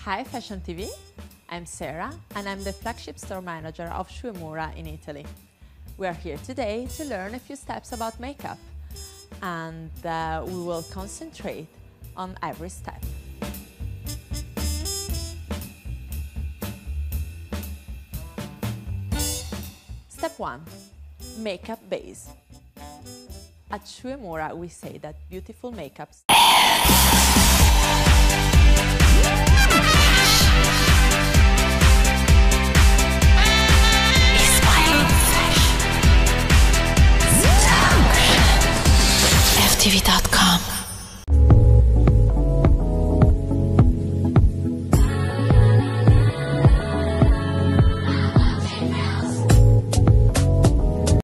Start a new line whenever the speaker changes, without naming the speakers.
Hi Fashion TV, I'm Sarah and I'm the flagship store manager of Shu Uemura in Italy. We are here today to learn a few steps about makeup and we will concentrate on every step. Step 1. Makeup base. At Shu Uemura we say that beautiful makeup